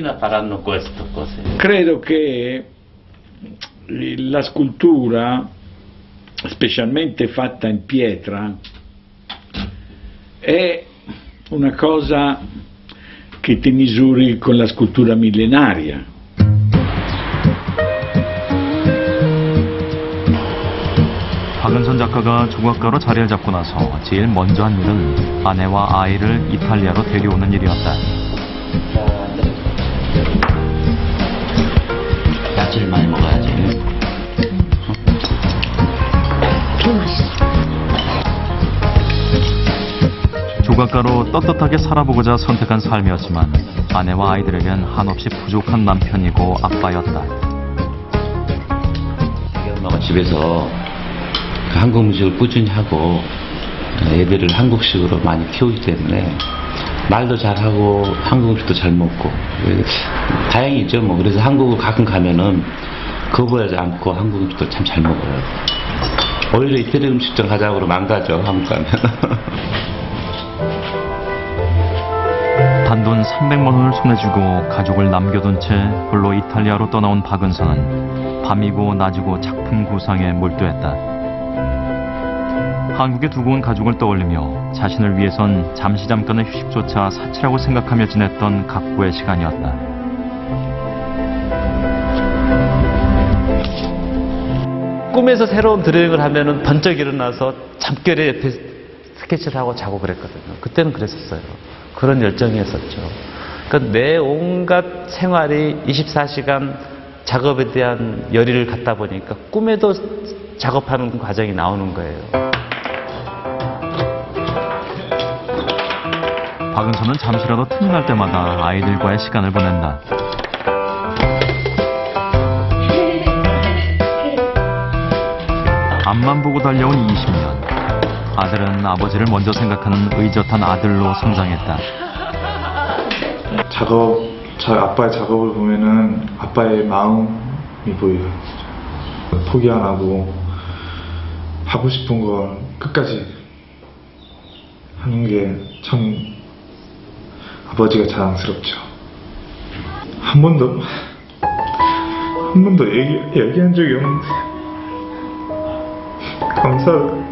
macchina faranno queste cose. Credo che la scultura, specialmente fatta in pietra, è una cosa che ti misuri con la scultura millenaria. 박은선 작가가 조각가로 자리를 잡고 나서 제일 먼저 한 일은 아내와 아이를 이탈리아로 데려오는 일이었다. 야채를 많이 먹어야지. 조각가로 떳떳하게 살아보고자 선택한 삶이었지만 아내와 아이들에겐 한없이 부족한 남편이고 아빠였다. 엄마가 집에서 한국 음식을 꾸준히 하고 애들을 한국식으로 많이 키우기 때문에 말도 잘하고 한국 음식도 잘 먹고 다행이죠. 뭐 그래서 한국을 가끔 가면은 거부하지 않고 한국 음식도 참 잘 먹어요. 오히려 이태리 음식점 가자고 그러면 안 가죠. 한국 가면. 단돈 300만 원을 손에 쥐고 가족을 남겨둔 채 홀로 이탈리아로 떠나온 박은선은 밤이고 낮이고 작품 구상에 몰두했다. 한국에 두고 온 가족을 떠올리며 자신을 위해선 잠시 잠깐의 휴식조차 사치라고 생각하며 지냈던 각고의 시간이었다. 꿈에서 새로운 드로잉을 하면은 번쩍 일어나서 잠결에 옆에 스케치를 하고 자고 그랬거든요. 그때는 그랬었어요. 그런 열정이었었죠. 그러니까 내 온갖 생활이 24시간 작업에 대한 열의를 갖다 보니까 꿈에도 작업하는 과정이 나오는 거예요. 박은선은 잠시라도 틈이 날 때마다 아이들과의 시간을 보낸다. 앞만 보고 달려온 20년. 아들은 아버지를 먼저 생각하는 의젓한 아들로 성장했다. 아빠의 작업을 보면은 아빠의 마음이 보여요. 포기 안 하고 하고 싶은 걸 끝까지 하는 게 참 아버지가 자랑스럽죠. 한 번도 얘기한 적이 없는데 감사해요.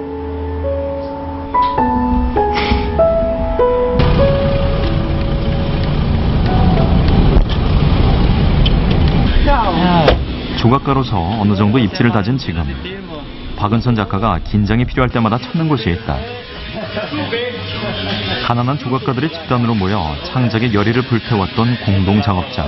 조각가로서 어느 정도 입지를 다진 지금 박은선 작가가 긴장이 필요할 때마다 찾는 곳이 있다. 가난한 조각가들이 집단으로 모여 창작의 열의를 불태웠던 공동 작업장.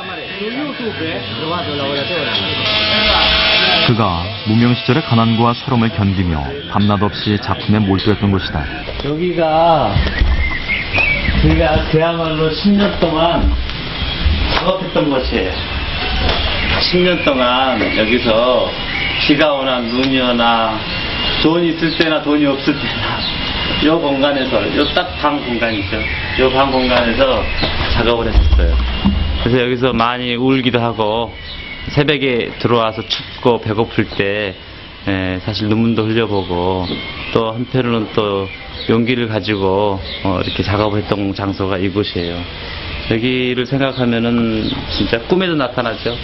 그가 무명 시절의 가난과 서름을 견디며 밤낮 없이 작품에 몰두했던 곳이다. 여기가 우리가 그야말로 10년 동안 작업했던 곳이에요. 10년 동안 여기서 비가 오나 눈이 오나 돈이 있을 때나 돈이 없을 때나 요 공간에서, 요 딱 방 공간이죠. 요 방 공간에서 작업을 했었어요. 그래서 여기서 많이 울기도 하고 새벽에 들어와서 춥고 배고플 때 사실 눈물도 흘려보고 또 한편으로는 또 용기를 가지고 이렇게 작업을 했던 장소가 이곳이에요. 여기를 생각하면은 진짜 꿈에도 나타나죠.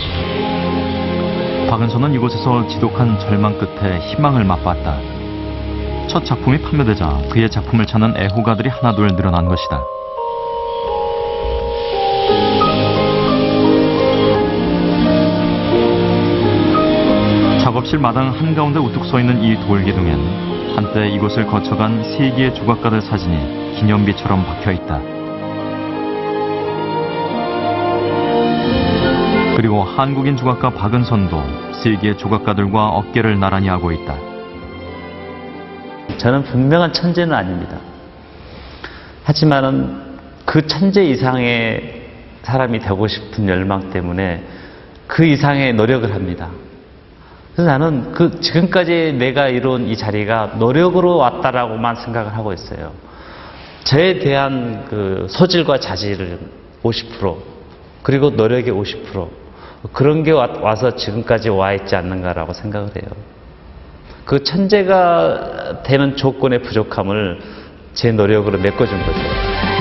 박은선은 이곳에서 지독한 절망 끝에 희망을 맛봤다. 첫 작품이 판매되자 그의 작품을 찾는 애호가들이 하나둘 늘어난 것이다. 작업실 마당 한가운데 우뚝 서있는 이 돌기둥엔 한때 이곳을 거쳐간 세기의 조각가들 사진이 기념비처럼 박혀있다. 그리고 한국인 조각가 박은선도 세계의 조각가들과 어깨를 나란히 하고 있다. 저는 분명한 천재는 아닙니다. 하지만은 그 천재 이상의 사람이 되고 싶은 열망 때문에 그 이상의 노력을 합니다. 그래서 나는 지금까지 내가 이룬 이 자리가 노력으로 왔다라고만 생각을 하고 있어요. 저에 대한 그 소질과 자질을 50%, 그리고 노력의 50%, 그런 게 와서 지금까지 와 있지 않는가라고 생각을 해요. 그 천재가 되는 조건의 부족함을 제 노력으로 메꿔준 거죠.